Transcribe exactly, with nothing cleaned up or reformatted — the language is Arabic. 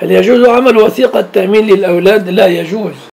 هل يجوز عمل وثيقة تأمين للأولاد؟ لا يجوز.